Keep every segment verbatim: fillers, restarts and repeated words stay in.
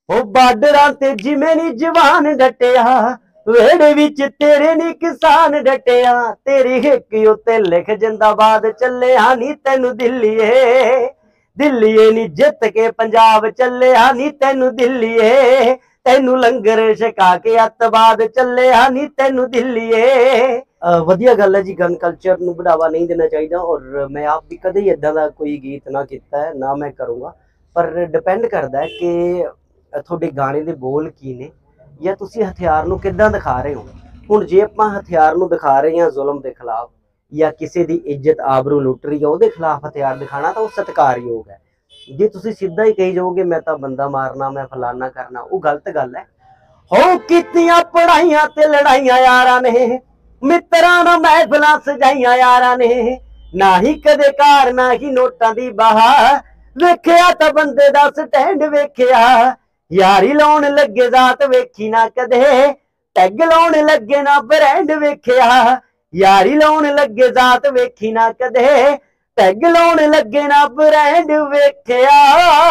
ओ बार्डरां ते जिवें नी जवान डटिया, वेड़े विच तेरे नी किसान डटिया। तेरी हिक उत्ते लिख जिंदाबाद चलिया नी तैनू दिल्लीए, दिल्लीए नी जित के पंजाब चलिया नी तैनू दिल्लीए, तैनू लंगर छका के अतवाद चलिया नी तैनू दिल्लीए। वधिया गल है जी, गन कल्चर नू बढ़ावा नहीं देना चाहिए और मैं आप भी कदे ही इदां दा कोई गीत ना किया है ना मैं करूँगा, पर डिपेंड करता है कि ਤੁਹਾਡੇ ਗਾਣੇ ਦੇ ਬੋਲ ਕੀ ਨੇ ਜਾਂ ਤੁਸੀਂ ਹਥਿਆਰ ਨੂੰ ਕਿੱਦਾਂ ਦਿਖਾ ਰਹੇ ਹੋ। ਹੁਣ ਜੇ ਆਪਾਂ ਹਥਿਆਰ ਨੂੰ ਦਿਖਾ ਰਹੇ ਹਾਂ ਜ਼ੁਲਮ ਦੇ ਖਿਲਾਫ ਜਾਂ ਕਿਸੇ ਦੀ ਇੱਜ਼ਤ ਆਬਰੂ ਲੁੱਟ ਰਹੀ ਹੈ ਉਹਦੇ ਖਿਲਾਫ ਹਥਿਆਰ ਦਿਖਾਣਾ ਤਾਂ ਉਹ ਸਤਿਕਾਰਯੋਗ ਹੈ। ਜੇ ਤੁਸੀਂ ਸਿੱਧਾ ਹੀ ਕਹੀ ਜਾਓਗੇ ਮੈਂ ਤਾਂ ਬੰਦਾ ਮਾਰਨਾ ਮੈਂ ਫਲਾਨਾ ਕਰਨਾ, ਉਹ ਗਲਤ ਗੱਲ ਹੈ। ਹੋ ਕੀਤੀਆਂ ਪੜਾਈਆਂ ਤੇ ਲੜਾਈਆਂ ਯਾਰਾਂ ਨੇ, ਮਿੱਤਰਾਂ ਨਾਲ ਮਹਿਫਲਾਂ ਸਜਾਈਆਂ ਯਾਰਾਂ ਨੇ, ਨਾ ਹੀ ਕਦੇ ਕਾਰ ਨਾ ਹੀ ਨੋਟਾਂ ਦੀ ਬਾਹ, ਵੇਖਿਆ ਤਾਂ ਬੰਦੇ ਦਾ ਸਟੈਂਡ ਵੇਖਿਆ। यारी लाउन लगे जात वेखी ना कदे, टैग लाउन लगे ना ब्रांड वेखिया। यारी लाउन लगे जात वेखी ना कदे, टैग लाउन लगे ना ब्रांड वेखिया।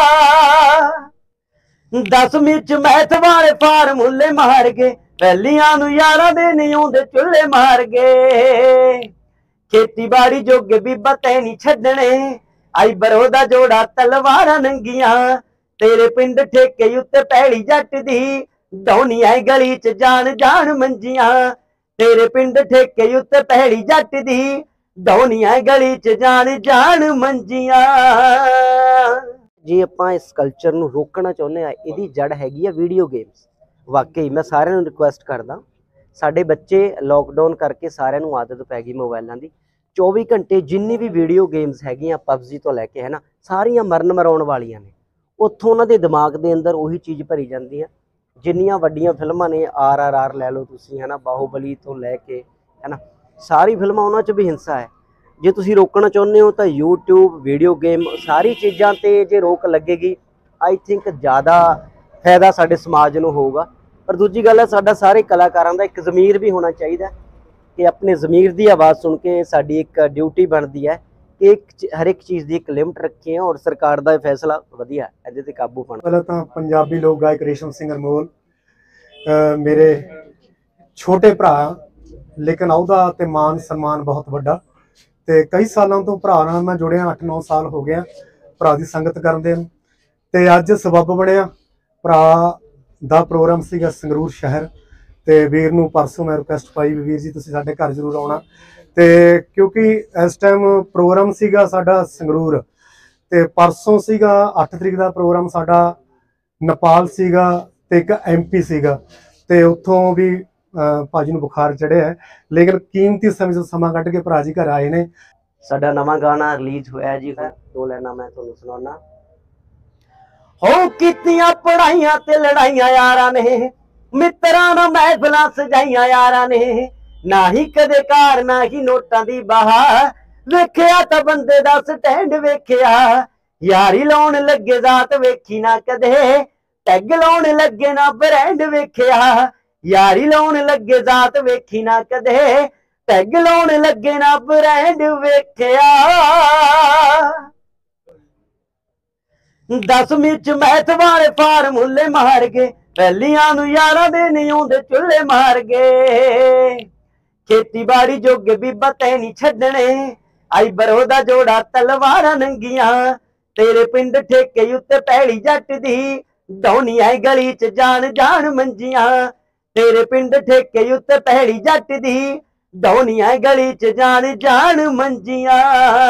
दसवीं च मैथ वाले फार्मूले मार गए, पहलियां नूं यारां दे नहीं आउंदे चुल्हे मार गए। खेतीबाड़ी जोगे बीबा तै नहीं छड्डणे, आई बरो दा जोड़ा तलवारां नंगियां। तेरे पिंड ठेके उत्ते पैड़ी जट दी, डौनी है गली च जान जान मंजियां। तेरे पिंड ठेके उत्ते पैड़ी जट दी, डौनी है गली च जान जान मंजियां। जे आपां इस कल्चर नूं रोकना चाहुंदे आ, इहदी जड़ हैगी आ वीडियो गेम्स। वाकई मैं सारिआं नूं रिक्वेस्ट करदा, साडे बच्चे लॉकडाउन करके सारिआं नूं आदत पै गई मोबाइलां दी। चौबी घंटे जिन्नी भी वीडियो गेम्स हैगियां पबजी तो लैके है ना, सारियां मरन मराउण वालियां ने। उत्थों उन्हां दे दिमाग दे अंदर उही चीज़ भरी जाती है। जिन्नियां वड्डियां फिल्मां ने, आर आर आर लै लो तुसीं है ना, बाहुबली तो लैके है ना, सारी फिल्मां उन्हां च भी हिंसा है। जे तुसीं रोकना चाहुंदे हो तो यूट्यूब वीडियो गेम सारी चीज़ां ते जे रोक लगेगी, आई थिंक ज़्यादा फायदा साडे समाज नूं होऊगा। पर दूजी गल है, साडा सारे कलाकारां दा एक ज़मीर भी होना चाहिए कि अपने ज़मीर की आवाज़ सुन के साडी एक ड्यूटी बनती है कि एक हर एक चीज़ की एक लिमिट रखी है और सरकार का फैसला वधिया इहदे ते काबू पाना। पहले तो पंजाबी लोक गायक रेशम सिंह अनमोल मेरे छोटे भरा, लेकिन ਉਹਦਾ ਤੇ ਮਾਨ सम्मान बहुत ਵੱਡਾ ਤੇ कई सालों तो भरा ਨਾਲ मैं जुड़िया, अठ नौ साल हो गया भरा की संगत करदे ਨੂੰ। ਤੇ ਅੱਜ सबब ਬਣਿਆ ਭਰਾ ਦਾ प्रोग्राम ਸੀਗਾ ਸੰਗਰੂਰ शहर, ਤੇ ਵੀਰ ਨੂੰ परसों मैं रिक्वेस्ट पाई भी ਵੀਰ जी ਤੁਸੀਂ ਸਾਡੇ ਘਰ ਜ਼ਰੂਰ ਆਉਣਾ। ਤੇ क्योंकि इस टाइम प्रोग्राम सीगा साडा संगरूर, ते परसों सीगा अठ तरीक का प्रोग्राम साडा नेपाल सीगा ते एक एम पी सीगा, ते उत्थों भी भाजी नूं बुखार चढ़िया है, लेकिन कीमती समय जो समा कढ़ के भरा जी घर आए ने। साडा नवां गाना रिलीज होया जी, दो लाइनां मैं तुहानूं सुणाना। हो कीतियां पढ़ाइयां ते लड़ाइयां यारां ने, मित्तरां नाल महफिलां सजाइयां यारां ने, ना ही कदे कार ना ही नोटां दी बाह, वेखिया तां बंदे दा स्टैंड वेखिया। यारी लाउन लगे जात वेखी ना कदे, टैग लाउन लगे ना ब्रांड वेखिया। यारी लाउन लगे जात वेखी ना कदे, टैग लाउन लगे ना ब्रांड वेखिया। दसवीं च मैथ वाले फार्मूले मार गए, पहलियां नूं यारां दे नहीं आउंदे चुल्हे मार गए। खेतीबाड़ी जोगे बीबा तै नहीं छड्डणे, आई बरो दा जोड़ा तलवारां नंगियां। तेरे पिंड ठेके उत्ते पैड़ी जट दी, डौनी है गली च जान जान मंजियां। तेरे पिंड ठेके उत्ते पैड़ी जट दी, डौनी है गली च जान जान मंजियां।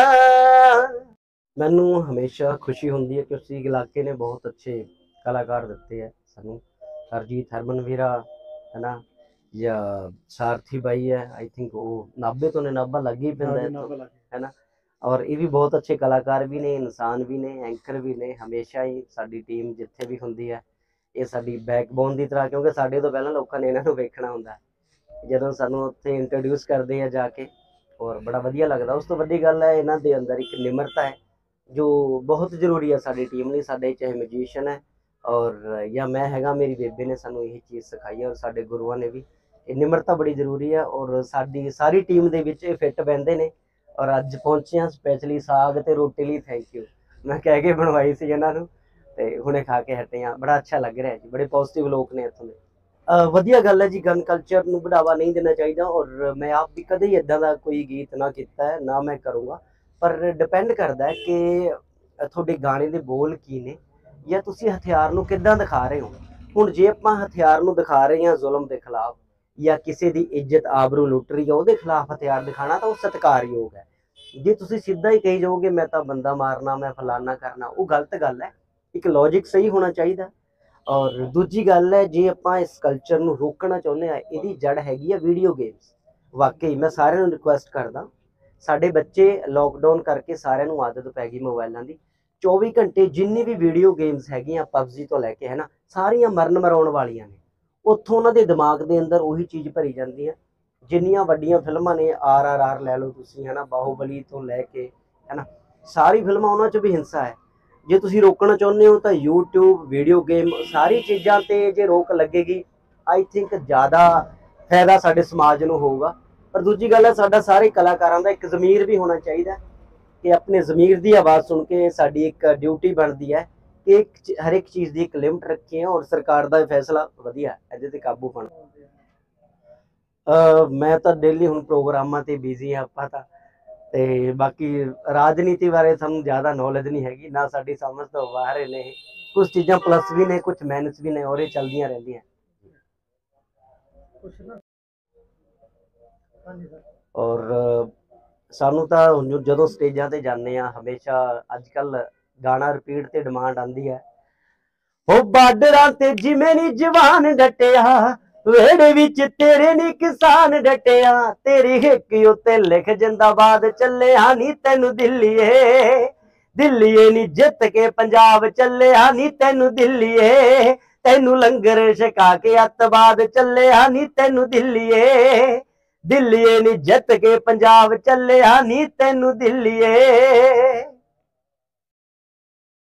मैनू हमेशा खुशी होंदी है कि उस इलाके ने बहुत अच्छे कलाकार दिते है सानू। हरजीत हरमन वीरा है ना, या सारथी भाई है, आई थिंक वो नाभे तो ने, नाभा लग ही पैंदा है ना। और ये भी बहुत अच्छे कलाकार भी ने, इंसान भी ने, एंकर भी ने। हमेशा ही साडी टीम जिथे भी होंदी है ये साडी बैकबोन की तरह, क्योंकि साडे तो पहला लोगों ने इन्हों वेखना हुंदा है जदों सानू उत्थे इंट्रोड्यूस करते हैं जाके, और बड़ा वधिया लगता। उस तो वड्डी गल है इन्हां दे अंदर एक निमरता है जो बहुत जरूरी है साडी टीम लई। साडे चाहे म्यूजिशियन है और या मैं हैगा, मेरी बेबे ने सानू यही चीज़ सिखाई है और साडे गुरुआं ने भी। निमरता बड़ी जरूरी है और साडी सारी टीम दे विच फिट बहंदे ने। और अज पहुंचे हैं स्पैशली साग ते रोटी लई, थैंक यू मैं कह के बनवाई सी इन्हां नूं। ਤੇ ਹੁਣੇ ਖਾ ਕੇ ਹਟੇ ਆ। ਬੜਾ ਅੱਛਾ ਲੱਗ ਰਿਹਾ ਜੀ, ਬੜੇ ਪੋਜ਼ਿਟਿਵ ਲੋਕ ਨੇ ਇੱਥੋਂ ਦੇ। ਅਹ ਵਧੀਆ ਗੱਲ ਹੈ ਜੀ, ਗਨ ਕਲਚਰ ਨੂੰ बढ़ावा नहीं देना चाहिए और मैं आप भी कदे इदां दा कोई गीत ना कीता है ना मैं करूँगा, पर डिपेंड करता है कि ਤੁਹਾਡੇ ਗਾਣੇ ਦੇ ਬੋਲ ਕੀ ਨੇ ਜਾਂ ਤੁਸੀਂ ਹਥਿਆਰ ਨੂੰ ਕਿੱਦਾਂ ਦਿਖਾ ਰਹੇ ਹੋ। ਹੁਣ ਜੇ ਆਪਾਂ ਹਥਿਆਰ ਨੂੰ ਦਿਖਾ ਰਹੇ ਹਾਂ ਜ਼ੁਲਮ ਦੇ ਖਿਲਾਫ ਜਾਂ ਕਿਸੇ ਦੀ ਇੱਜ਼ਤ ਆਬਰੂ ਲੁੱਟ ਰਹੀ ਹੈ ਉਹਦੇ ਖਿਲਾਫ ਹਥਿਆਰ ਦਿਖਾਣਾ ਤਾਂ ਉਹ ਸਤਿਕਾਰਯੋਗ ਹੈ। ਜੇ ਤੁਸੀਂ ਸਿੱਧਾ ਹੀ ਕਹੀ ਜਾਓਗੇ ਮੈਂ ਤਾਂ ਬੰਦਾ ਮਾਰਨਾ ਮੈਂ ਫਲਾਨਾ ਕਰਨਾ, ਉਹ ਗਲਤ ਗੱਲ ਹੈ। ਇੱਕ ਲੌਜਿਕ ਸਹੀ ਹੋਣਾ ਚਾਹੀਦਾ। ਔਰ ਦੂਜੀ ਗੱਲ ਹੈ, ਜੇ ਆਪਾਂ ਇਸ ਕਲਚਰ ਨੂੰ ਰੋਕਣਾ ਚਾਹੁੰਦੇ ਆ, ਇਹਦੀ ਜੜ ਹੈਗੀ ਆ ਵੀਡੀਓ ਗੇਮਸ। ਵਾਕਈ ਮੈਂ ਸਾਰਿਆਂ ਨੂੰ ਰਿਕੁਐਸਟ ਕਰਦਾ, ਸਾਡੇ ਬੱਚੇ ਲੋਕਡਾਊਨ ਕਰਕੇ ਸਾਰਿਆਂ ਨੂੰ ਆਦਤ ਪੈ ਗਈ ਮੋਬਾਈਲਾਂ ਦੀ। ਚੌਵੀ ਘੰਟੇ ਜਿੰਨੀ ਵੀ ਵੀਡੀਓ ਗੇਮਸ ਹੈਗੀਆਂ ਪਬਜੀ ਤੋਂ ਲੈ ਕੇ ਹੈ ਨਾ, ਸਾਰੀਆਂ ਮਰਨ ਮਰਾਉਣ ਵਾਲੀਆਂ ਨੇ। ਉੱਥੋਂ ਉਹਨਾਂ ਦੇ ਦਿਮਾਗ ਦੇ ਅੰਦਰ ਉਹੀ ਚੀਜ਼ ਭਰੀ ਜਾਂਦੀ ਹੈ। ਜਿੰਨੀਆਂ ਵੱਡੀਆਂ ਫਿਲਮਾਂ ਨੇ, ਆਰ ਆਰ ਆਰ ਲੈ ਲਓ ਤੁਸੀਂ ਹੈ ਨਾ, ਬਾਹੂਬਲੀ ਤੋਂ ਲੈ ਕੇ ਹੈ ਨਾ, ਸਾਰੀ ਫਿਲਮਾਂ ਉਹਨਾਂ 'ਚ ਵੀ ਹਿੰਸਾ ਹੈ। ਜੇ ਤੁਸੀਂ ਰੋਕਣਾ ਚਾਹੁੰਦੇ ਹੋ ਤਾਂ YouTube ਵੀਡੀਓ ਗੇਮ ਸਾਰੀ ਚੀਜ਼ਾਂ ਤੇ ਜੇ ਰੋਕ ਲੱਗੇਗੀ, ਆਈ ਥਿੰਕ ਜ਼ਿਆਦਾ ਫਾਇਦਾ ਸਾਡੇ ਸਮਾਜ ਨੂੰ ਹੋਊਗਾ। ਪਰ ਦੂਜੀ ਗੱਲ ਹੈ, ਸਾਡਾ ਸਾਰੇ ਕਲਾਕਾਰਾਂ ਦਾ ਇੱਕ ਜ਼ਮੀਰ ਵੀ ਹੋਣਾ ਚਾਹੀਦਾ ਕਿ ਆਪਣੇ ਜ਼ਮੀਰ ਦੀ ਆਵਾਜ਼ ਸੁਣ ਕੇ ਸਾਡੀ ਇੱਕ ਡਿਊਟੀ ਬਣਦੀ ਹੈ ਕਿ ਇੱਕ ਹਰ ਇੱਕ ਚੀਜ਼ ਦੀ ਇੱਕ ਲਿਮਟ ਰੱਖੀਏ ਔਰ ਸਰਕਾਰ ਦਾ ਫੈਸਲਾ ਵਧੀਆ ਇਹਦੇ ਤੇ ਕਾਬੂ ਪਾਉਣਾ। ਮੈਂ ਤਾਂ ਡੇਲੀ ਹੁਣ ਪ੍ਰੋਗਰਾਮਾਂ ਤੇ ਬਿਜ਼ੀ ਹਾਂ ਆਪਾਂ ਤਾਂ, ਤੇ ਬਾਕੀ ਰਾਜਨੀਤੀ ਬਾਰੇ ਸਾਨੂੰ ਜ਼ਿਆਦਾ ਨੌਲੇਜ ਨਹੀਂ ਹੈਗੀ, ਨਾ ਸਾਡੀ ਸਮਝ ਤੋਂ ਬਾਹਰ ਨੇ। ਕੁਝ ਚੀਜ਼ਾਂ ਪਲੱਸ ਵੀ ਨੇ, ਕੁਝ ਮਾਈਨਸ ਵੀ ਨੇ, ਔਰ ਇਹ ਚੱਲਦੀਆਂ ਰਹਿੰਦੀਆਂ। ਔਰ ਸਾਨੂੰ ਤਾਂ ਹੁਣ ਜਦੋਂ ਸਟੇਜਾਂ ਤੇ ਜਾਂਦੇ ਆ, ਹਮੇਸ਼ਾ ਅੱਜ ਕੱਲ ਗਾਣਾ ਰਿਪੀਟ ਤੇ ਡਿਮਾਂਡ ਆਉਂਦੀ ਹੈ, ਉਹ ਬਾਰਡਰਾਂ ਤੇ ਜਿਵੇਂ ਨੀ ਜਵਾਨ ਡਟਿਆ, ਵੇੜੇ ਵਿੱਚ ਤੇਰੇ ਨੀ ਕਿਸਾਨ ਡਟਿਆ, ਤੇਰੀ ਹਿੱਕ ਉੱਤੇ ਲਿਖ ਜਿੰਦਾਬਾਦ ਚੱਲਿਆ ਨੀ ਤੈਨੂੰ ਦਿੱਲੀਏ, ਦਿੱਲੀਏ ਨੀ ਜਿੱਤ ਕੇ ਪੰਜਾਬ ਚੱਲਿਆ ਨੀ ਤੈਨੂੰ ਦਿੱਲੀਏ, ਤੈਨੂੰ ਲੰਗਰ ਛਕਾ ਕੇ ਅੱਤਵਾਦ ਚੱਲਿਆ ਨੀ ਤੈਨੂੰ ਦਿੱਲੀਏ, ਦਿੱਲੀਏ ਨੀ ਜਿੱਤ ਕੇ ਪੰਜਾਬ ਚੱਲਿਆ ਨੀ ਤੈਨੂੰ ਦਿੱਲੀਏ।